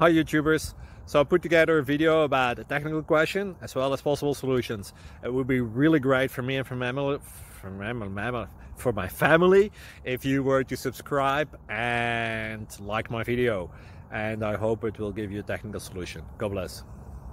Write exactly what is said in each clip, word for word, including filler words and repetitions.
Hi YouTubers. So I put together a video about a technical question as well as possible solutions. It would be really great for me and for, mammal, for, mammal, for my family if you were to subscribe and like my video. And I hope it will give you a technical solution. God bless.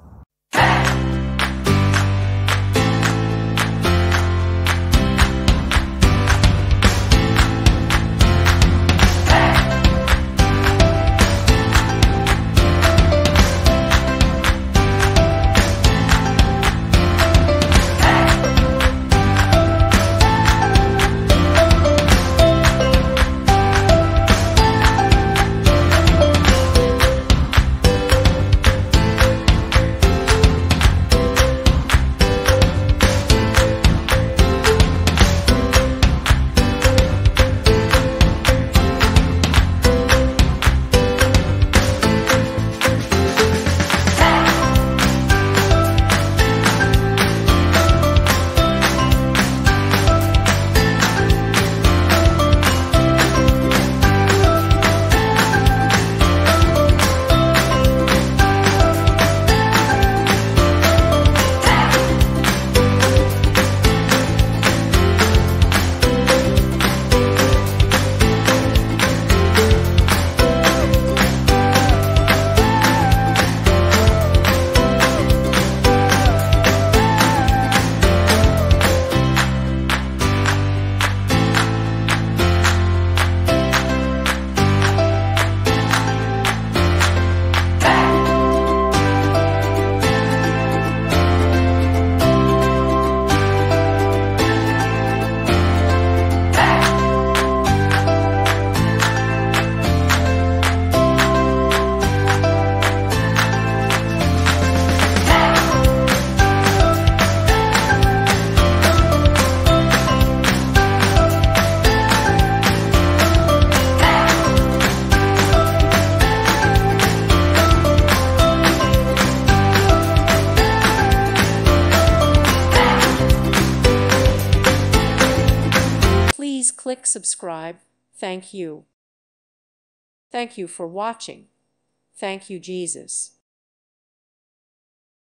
Please click subscribe. Thank you. Thank you for watching. Thank you, Jesus.